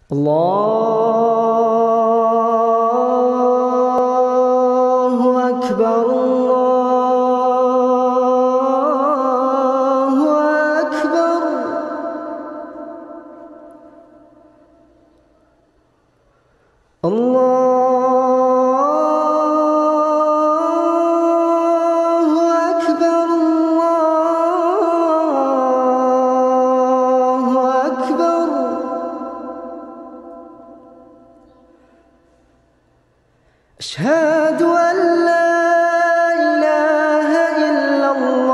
الله أكبر الله أكبر. الله أكبر الله أكبر. أشهد أن لا إله إلا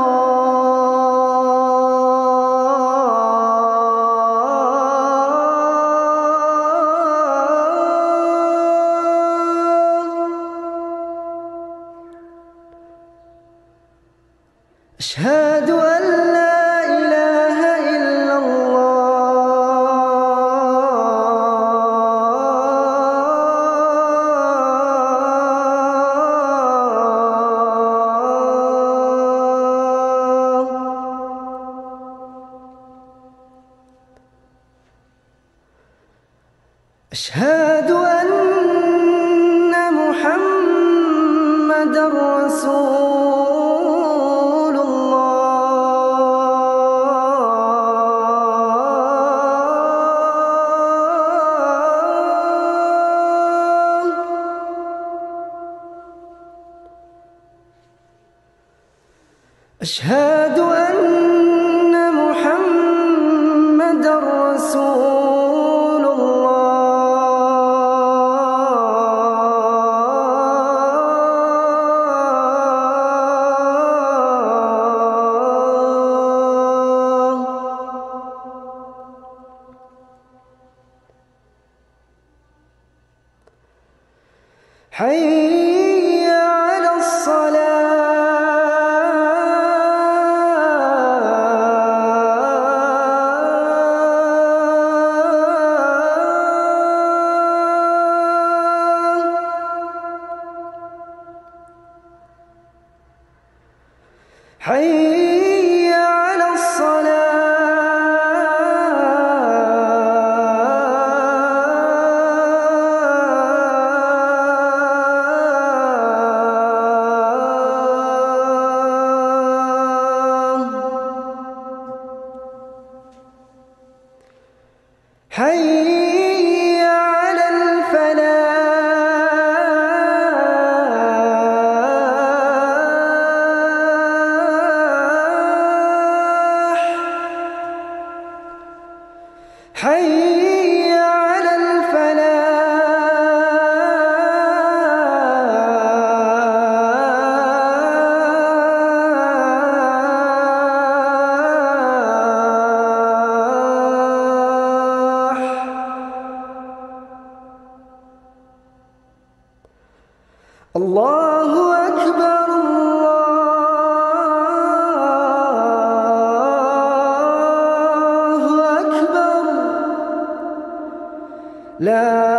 الله. أشهد أن لا إله إلا أشهد أن محمدًا رسول الله. أشهد أن محمدًا رسول الله. حي على الصلاة. حي على الصلاة. حي على الفلاح. حي على الفلاح. الله أكبر الله أكبر. لا